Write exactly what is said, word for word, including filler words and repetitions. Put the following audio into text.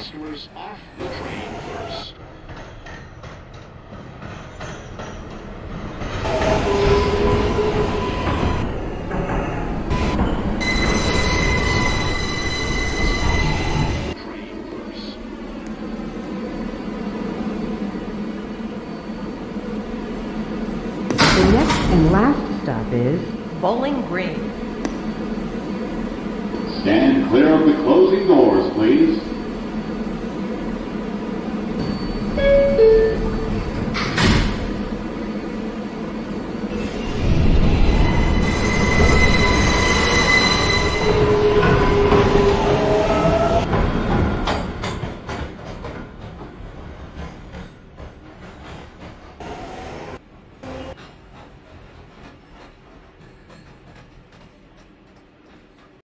Customers off the train first. Train first. The next and last stop is Bowling Green. Stand clear of the closing doors, please.